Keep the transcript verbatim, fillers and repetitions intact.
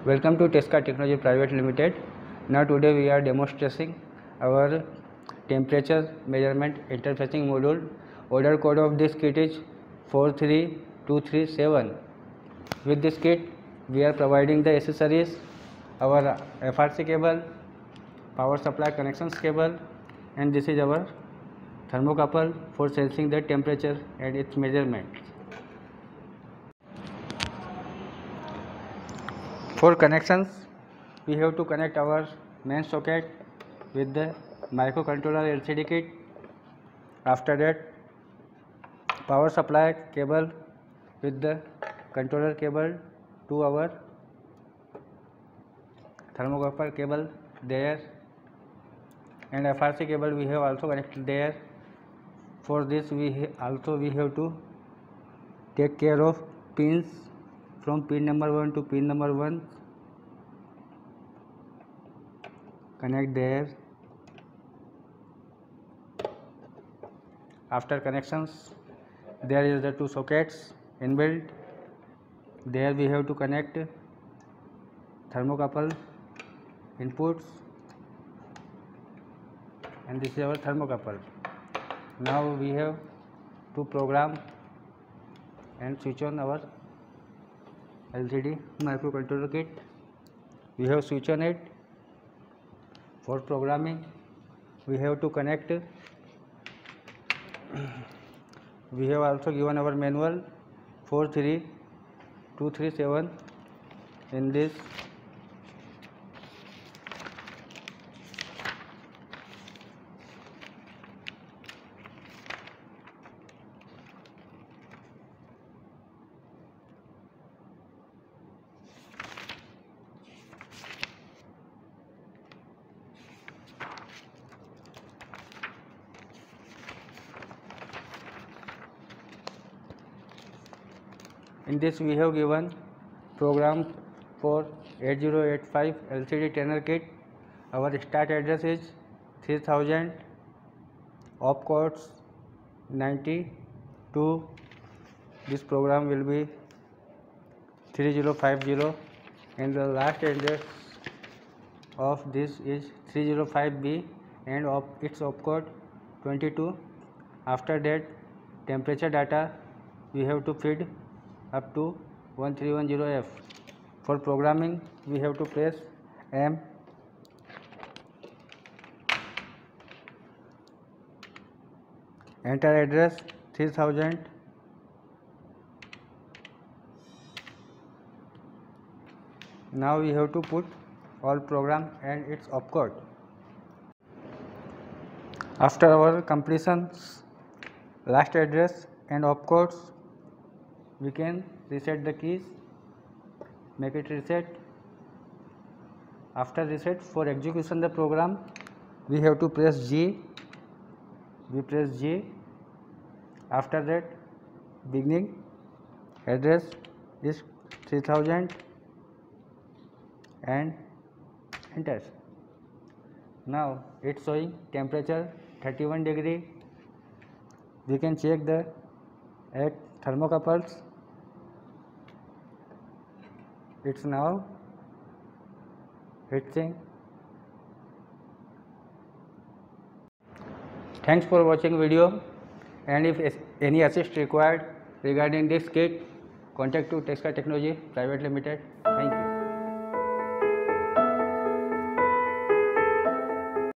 Welcome to Tesca Technology Private Limited. Now today we are demonstrating our temperature measurement interfacing module. Order code of this kit is four three two three seven. With this kit we are providing the accessories, our F R C cable, power supply connections cable, and this is our thermocouple for sensing the temperature and its measurement. For connections, we have to connect our main socket with the microcontroller L C D kit. After that, power supply cable with the controller cable to our thermocouple cable there, and F R C cable we have also connected there. For this we also we have to take care of pins from pin number one to pin number one. Connect there. After connections, there is the two sockets inbuilt. There we have to connect thermocouple inputs, and this is our thermocouple. Now we have to program and switch on our L C D microcontroller kit. We have switch on it. For programming, we have to connect. We have also given our manual four three two three seven. In this In this we have given program for eight zero eight five L C D Tenor kit. Our start address is three thousand, opcodes ninety-two. This program will be three zero five zero, and the last address of this is three zero five B and of its opcode twenty-two. After that, temperature data we have to feed up to one three one zero F. For programming, we have to press M, enter address three thousand, now we have to put all program and its opcode. After our completion, last address and opcodes, we can reset the keys, make it reset. After reset, for execution the program, we have to press G. We press G. After that, beginning address is three thousand and enter. Now it's showing temperature thirty-one degree. We can check the at thermocouples. It's now heatsink. Thanks for watching video, and if any assist required regarding this kit, contact to Tesca Technology Private Limited. Thank you.